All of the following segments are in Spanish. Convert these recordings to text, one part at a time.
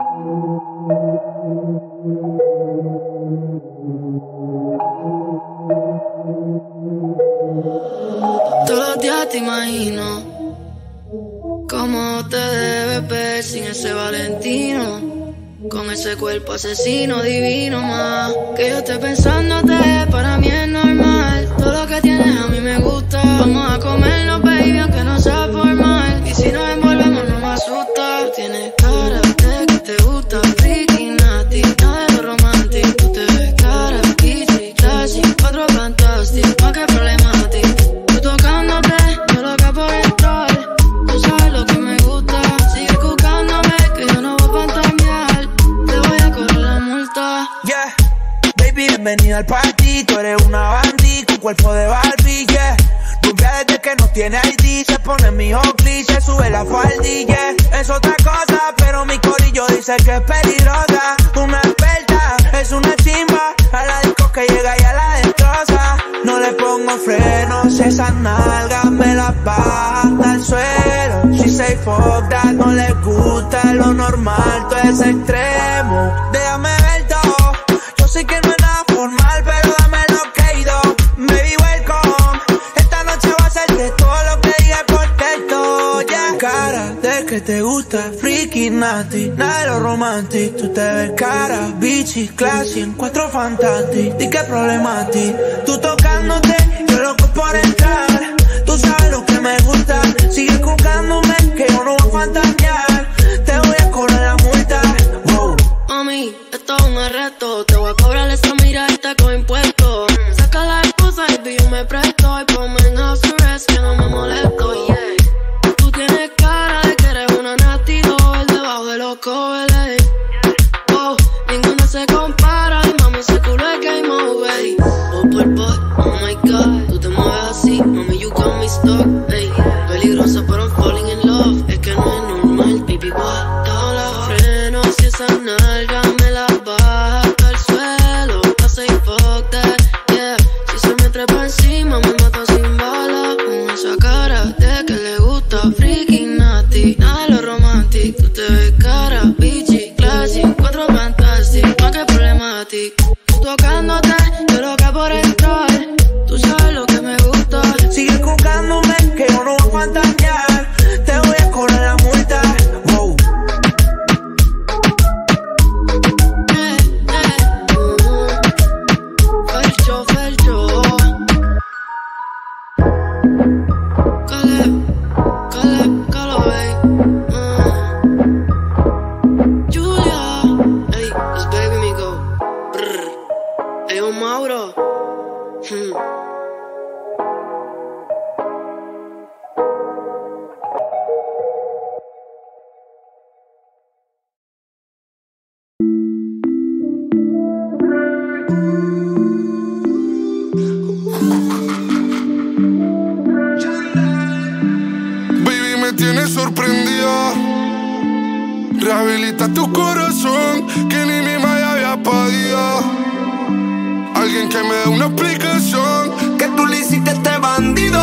Todos los días te imagino cómo te debes ver sin ese Valentino, con ese cuerpo asesino divino más. Que yo esté pensándote, para mí es normal. Todo lo que tienes a mí me gusta. Vamos a comernos, baby, aunque no sea formal. Y si nos envolvemos no me asusta. Tú tienes cara de que te gusta freaky, nasty, nada de lo romántico. Tú te ves cara, easy, classy, otro fantástico, más que problemático. Tú tocándote, yo loca por entrar. Tú sabes lo que me gusta. Sigue buscándome, que yo no voy a fantasear. Te voy a correr la multa. Yeah, baby, bienvenida al party. Tú eres una bandit con cuerpo de Barbie, yeah. Rubia desde que no tiene ID. Se pone mi Oakley, se sube la faldilla. Es otra cosa, pero mi corillo dice que es peligrosa. Una experta, es una chimba. A la disco que llega y a la destroza. No le pongo frenos, esas nalgas me las baja hasta el suelo. She say fuck that, no le gusta lo normal, todo es extremo. Déjame ver todo, yo sé que no es nada formal, pero dame lo que he ido. Baby, welcome, esta noche va a ser de todo lo que dije por texto, yeah. Cara de que te gusta, freaky, nasty, nada de lo romántico. Tú te ves cara, bitchy, classy, encuentro fantástico. ¿Y qué problema a ti? Tú tocándote, yo loco por entrar. Tú sabes lo que me gusta. Sigue jugándome, que yo no voy a fantasear. Te voy a cobrar la multa. Wow. Mami, esto es un arresto. Te voy a cobrar esa miradita con impuestos. Saca la excusa, baby, yo me presto. Y ponme en house arrest, que no me molesto, yeah. Tú tienes cara de que eres una nasty doll debajo de los covers. Oh, ninguno se compara. Y mami, ese culo es game over. Oh, oh my God, tú te mueves así. Mami, you got me stuck, ey. Peligrosa, pero I'm falling in love. Es que no es normal, baby, what? Todos los frenos y esa nalga me la baja hasta el suelo. I say fuck that, yeah. Si se me trepa encima, me mata sin bala. Con esa cara de que le gusta freaky, nasty, nada de lo romántico. Tú te ves cara, bitchy, classy, cuatro fantástico, más que problemático. Tú tocándote, yo loca por entrar. Tú sabes lo que me gusta. Sigue jugándome, que yo no voy a fantasear. Te voy a cobrar la multa. Wow. Felcho. Caleb, Julia, ey, it's baby me go. Brr. Ey, un Mauro. Baby, me tienes sorprendida. Rehabilita tu corazón, que ni mi madre había podido. Alguien que me dé una explicación. Que tú le hiciste a este bandido.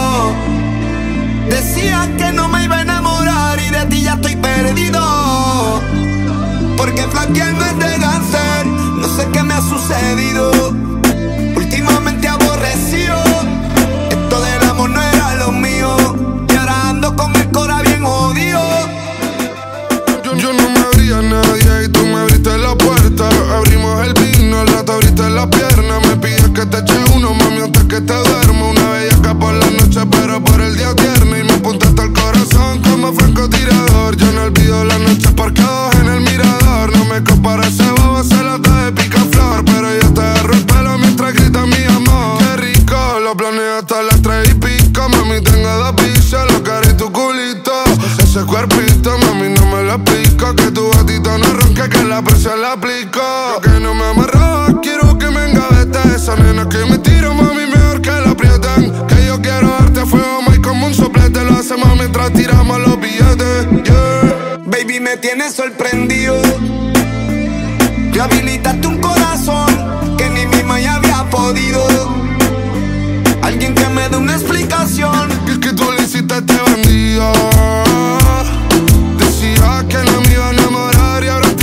Decía que no me iba a enamorar y de ti ya estoy perdido. Porque flaquear no es de cáncer. No sé qué me ha sucedido. Últimamente aborrecido. Esto del amor no era lo mío. Y ahora ando con el cora bien jodido. Yo no me abría a nadie y tú me abriste la puerta. Abrimos el vino, al rato abriste la pierna. Me pides que te eche uno, mami, antes que te duermo. Una bellaca por la noche, pero por el día tierno. Y me apuntaste al corazón como francotirador. Yo no olvido las noches parqueados en el mirador. No me compara ese bobo, se la da de picaflor. Pero yo te agarro el pelo mientras gritas mi amor. Qué rico, lo planeo hasta las 3 y pico. Mami, tengo 2 pisos, lo que haré tu culito. Ese cuerpito, mami, no me lo explico. Que tu gatito no ronque, que la presión la aplico. Yo que no me amarraba, quiero que me engavete. Esa nena que me tiro, mami, mejor que la aprieten. Que yo quiero darte fuego, más como un soplete. Lo hacemos mientras tiramos los billetes, yeah. Baby, me tienes sorprendido. Rehabilitaste un corazón que ni mi madre había podido. Alguien que me dé una explicación. Que tú le hiciste a este bandido. Decía que no me iba a enamorar y ahora te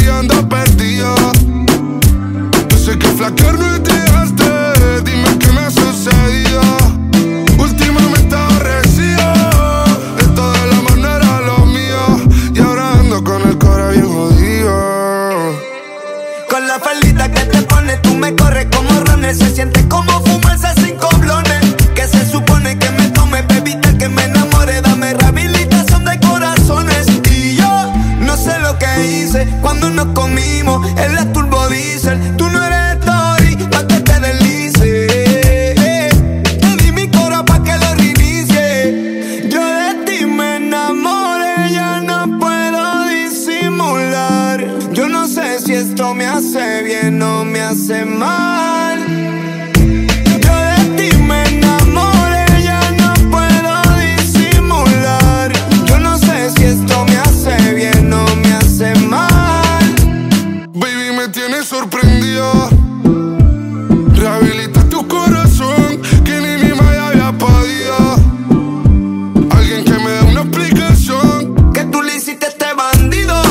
faldita que te pone, tú me corres como runner. Se siente como fumarse 5 blones. Que se supone que me tome, bebita, que me enamore. Dame rehabilitación de corazones. Y yo no sé lo que hice cuando nos comimos en la turbo diesel. Tú no eres story pa' que te deslice. Te di mi cora pa' que lo reinicie. Yo de ti me enamoré, ya no puedo disimular. Yo no sé si esto me hace bien o me hace mal. Yo de ti me enamoré, ya no puedo disimular. Yo no sé si esto me hace bien o me hace mal. Baby, me tienes sorprendido. Rehabilita tu corazón, que ni mi madre había podido. Alguien que me dé una explicación. Que tú le hiciste a este bandido.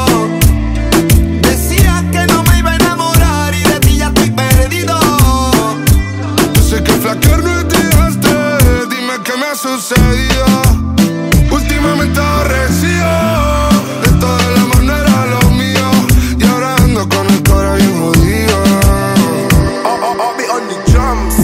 Decía que no me iba a enamorar y de ti ya estoy perdido. Yo sé que flaquear no es dejaste. Dime qué me ha sucedido. Últimamente aborrecido. Esto del amor no era lo mío. Y ahora ando con el corazón bien jodido. I'll be on the drums.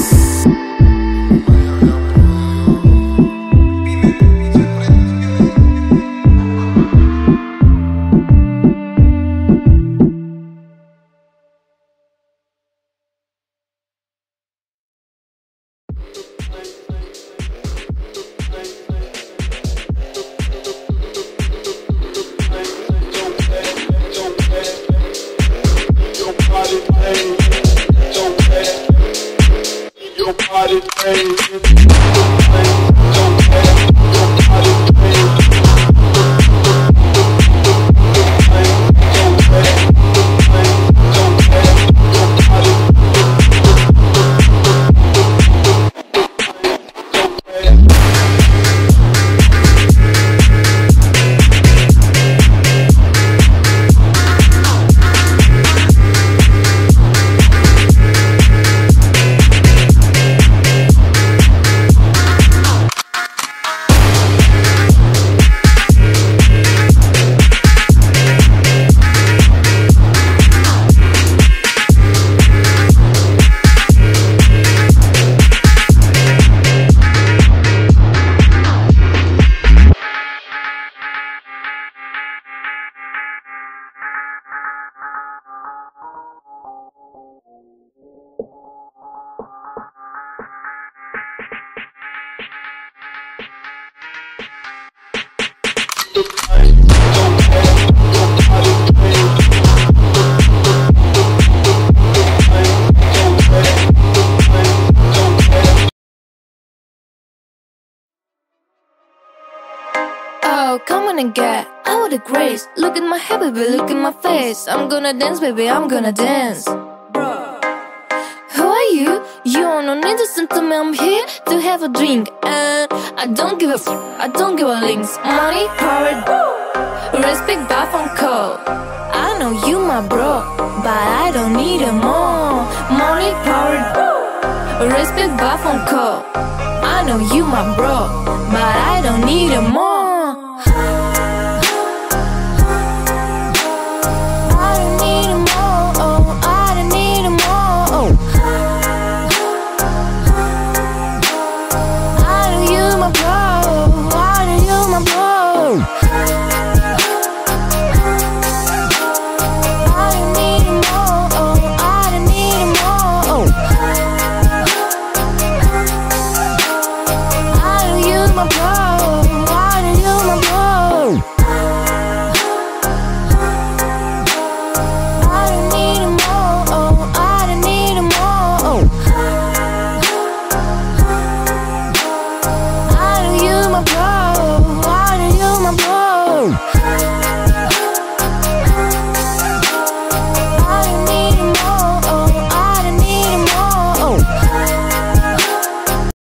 Oh, come on and get out of the grace. Look at my hair, baby, look at my face. I'm gonna dance, baby, I'm gonna dance. Who are you? You don't need to listen to me, I'm here to have a drink. And I don't give a f, I don't give a links. Money, power, respect, buff and call. I know you my bro, but I don't need it more. Money, power, respect, buff and call. I know you my bro, but I don't need it more.